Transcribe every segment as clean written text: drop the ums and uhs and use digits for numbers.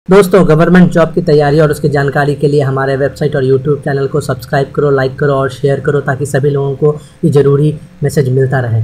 दोस्तों, government job की तैयारी और उसकी जानकारी के लिए हमारे वेबसाइट और यूट्यूब चैनल को सब्सक्राइब करो, लाइक करो और शेयर करो ताकि सभी लोगों को ये ज़रूरी मैसेज मिलता रहे।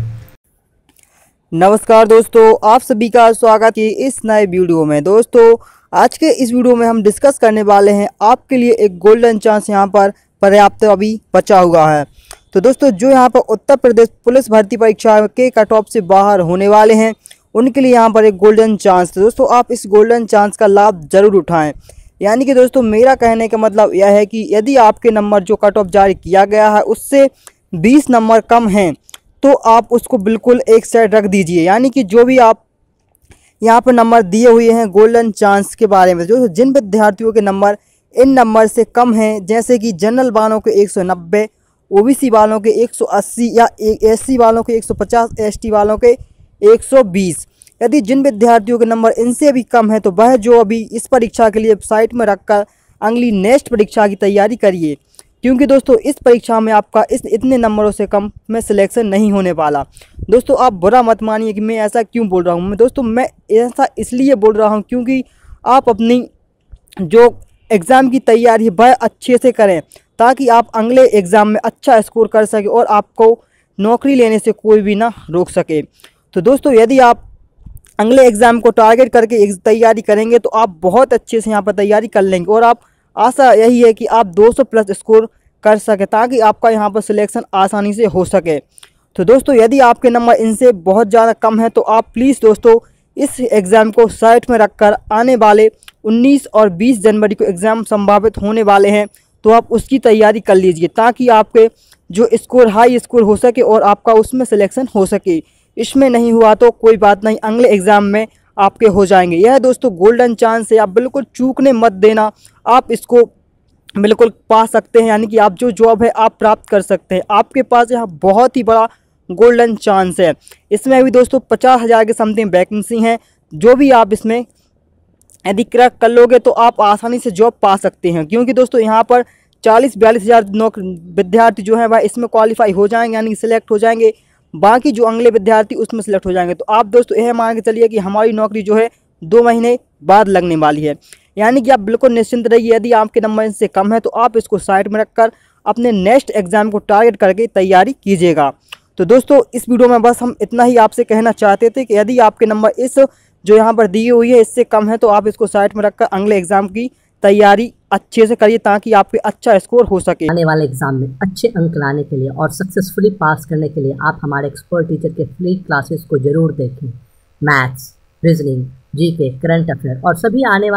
नमस्कार दोस्तों, आप सभी का स्वागत है इस नए वीडियो में। दोस्तों, आज के इस वीडियो में हम डिस्कस करने वाले हैं आपके लिए एक गोल्डन चांस यहाँ पर पर्याप्त अभी बचा हुआ है। तो दोस्तों, जो यहाँ पर उत्तर प्रदेश पुलिस भर्ती परीक्षा के कट ऑफ से बाहर होने वाले हैं उनके लिए यहाँ पर एक गोल्डन चांस है। दोस्तों, आप इस गोल्डन चांस का लाभ ज़रूर उठाएं। यानी कि दोस्तों, मेरा कहने का मतलब यह है कि यदि आपके नंबर जो कट ऑफ जारी किया गया है उससे 20 नंबर कम हैं तो आप उसको बिल्कुल एक साइड रख दीजिए। यानी कि जो भी आप यहाँ पर नंबर दिए हुए हैं गोल्डन चांस के बारे में, जो जिन विद्यार्थियों के नंबर इन नंबर से कम हैं, जैसे कि जनरल वालों के 190, ओबीसी वालों के 180 या एससी वालों के 150, एसटी वालों के 120, यदि जिन विद्यार्थियों के नंबर इनसे भी कम है तो वह जो अभी इस परीक्षा के लिए साइट में रखकर अगली नेक्स्ट परीक्षा की तैयारी करिए। क्योंकि दोस्तों, इस परीक्षा में आपका इतने नंबरों से कम में सिलेक्शन नहीं होने वाला। दोस्तों, आप बुरा मत मानिए कि मैं ऐसा क्यों बोल रहा हूँ। दोस्तों, मैं ऐसा इसलिए बोल रहा हूँ क्योंकि आप अपनी जो एग्ज़ाम की तैयारी है वह अच्छे से करें ताकि आप अगले एग्ज़ाम में अच्छा स्कोर कर सकें और आपको नौकरी लेने से कोई भी ना रोक सके। तो दोस्तों, यदि आप अगले एग्ज़ाम को टारगेट करके तैयारी करेंगे तो आप बहुत अच्छे से यहाँ पर तैयारी कर लेंगे और आप आशा यही है कि आप 200 प्लस स्कोर कर सके ताकि आपका यहाँ पर सिलेक्शन आसानी से हो सके। तो दोस्तों, यदि आपके नंबर इनसे बहुत ज़्यादा कम है तो आप प्लीज़ दोस्तों इस एग्ज़ाम को साइट में रखकर आने वाले 19 और 20 जनवरी को एग्ज़ाम संभावित होने वाले हैं तो आप उसकी तैयारी कर लीजिए ताकि आपके जो स्कोर हाई स्कोर हो सके और आपका उसमें सिलेक्शन हो सके। इसमें नहीं हुआ तो कोई बात नहीं, अगले एग्ज़ाम में आपके हो जाएंगे। यह दोस्तों गोल्डन चांस है, आप बिल्कुल चूकने मत देना। आप इसको बिल्कुल पा सकते हैं, यानी कि आप जो जॉब है आप प्राप्त कर सकते हैं। आपके पास यहाँ बहुत ही बड़ा गोल्डन चांस है। इसमें भी दोस्तों 50,000 के समथिंग वैकेंसी हैं। जो भी आप इसमें यदि क्रैक कर लोगे तो आप आसानी से जॉब पा सकते हैं। क्योंकि दोस्तों, यहाँ पर 40-42 हज़ार विद्यार्थी जो है वह इसमें क्वालिफाई हो जाएंगे, यानी सिलेक्ट हो जाएंगे। बाकी जो अगले विद्यार्थी उसमें सेलेक्ट हो जाएंगे। तो आप दोस्तों यह मान के चलिए कि हमारी नौकरी जो है 2 महीने बाद लगने वाली है। यानी कि आप बिल्कुल निश्चिंत रहिए। यदि आपके नंबर इनसे कम है तो आप इसको साइड में रखकर अपने नेक्स्ट एग्ज़ाम को टारगेट करके तैयारी कीजिएगा। तो दोस्तों, इस वीडियो में बस हम इतना ही आपसे कहना चाहते थे कि यदि आपके नंबर इस जो यहाँ पर दी हुई है इससे कम है तो आप इसको साइड में रखकर अगले एग्ज़ाम की तैयारी अच्छे से करिए ताकि आपके अच्छा स्कोर हो सके। आने वाले एग्जाम में अच्छे अंक लाने के लिए और सक्सेसफुली पास करने के लिए आप हमारे एक्सपर्ट टीचर के फ्री क्लासेस को जरूर देखें। Maths, reasoning, GK, current affair और सभी आने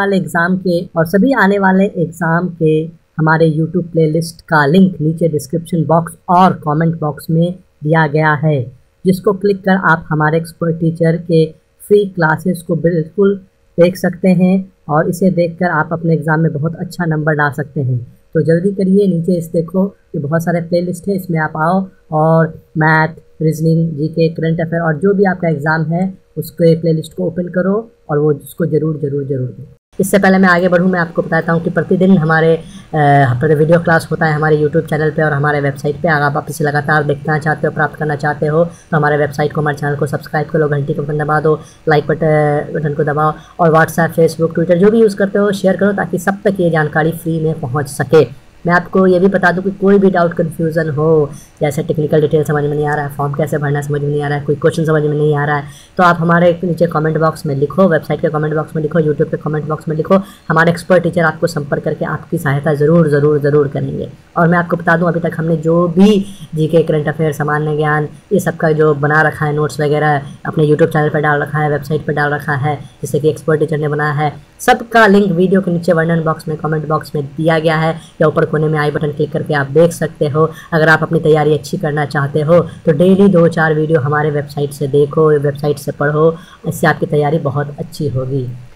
वाले एग्ज़ाम के हमारे यूट्यूब प्लेलिस्ट का लिंक नीचे डिस्क्रिप्शन बॉक्स और कमेंट बॉक्स में दिया गया है, जिसको क्लिक कर आप हमारे एक्सपर्ट टीचर के फ्री क्लासेस को बिल्कुल देख सकते हैं और इसे देखकर आप अपने एग्ज़ाम में बहुत अच्छा नंबर ला सकते हैं। तो जल्दी करिए, नीचे इस देखो कि बहुत सारे प्लेलिस्ट है, इसमें आप आओ और math, reasoning, GK, current affair और जो भी आपका एग्ज़ाम है उसके प्लेलिस्ट को ओपन करो और वो उसको ज़रूर दें। इससे पहले मैं आगे बढ़ूँ, मैं आपको बताता हूँ कि प्रतिदिन हमारे वीडियो क्लास होता है हमारे यूट्यूब चैनल पे और हमारे वेबसाइट पे। अगर आप इसे लगातार देखना चाहते हो, प्राप्त करना चाहते हो तो हमारे वेबसाइट को, हमारे चैनल को सब्सक्राइब करो, घंटी को बटन दबा दो, लाइक बटन को दबाओ और व्हाट्सएप, फेसबुक, ट्विटर जो भी यूज़ करते हो शेयर करो ताकि सब तक ये जानकारी फ्री में पहुँच सके। मैं आपको ये भी बता दूं कि कोई भी डाउट कन्फ्यूज़न हो, जैसे टेक्निकल डिटेल समझ में नहीं आ रहा है, फॉर्म कैसे भरना समझ में नहीं आ रहा है, कोई क्वेश्चन समझ में नहीं आ रहा है, तो आप हमारे नीचे कमेंट बॉक्स में लिखो, वेबसाइट के कमेंट बॉक्स में लिखो, यूट्यूब के कमेंट बॉक्स में लिखो। हमारे एक्सपर्ट टीचर आपको संपर्क करके आपकी सहायता ज़रूर करेंगे। और मैं आपको बता दूँ, अभी तक हमने जो भी जीके, करंट अफेयर, सामान्य ज्ञान, ये सब का जो बना रखा है नोट्स वगैरह अपने यूट्यूब चैनल पर डाल रखा है, वेबसाइट पर डाल रखा है, जिससे कि एक्सपर्ट टीचर ने बनाया है, सबका लिंक वीडियो के नीचे वर्णन बॉक्स में, कमेंट बॉक्स में दिया गया है या ऊपर कोने में आई बटन क्लिक करके आप देख सकते हो। अगर आप अपनी तैयारी अच्छी करना चाहते हो तो डेली 2-4 वीडियो हमारे वेबसाइट से देखो, वेबसाइट से पढ़ो, इससे आपकी तैयारी बहुत अच्छी होगी।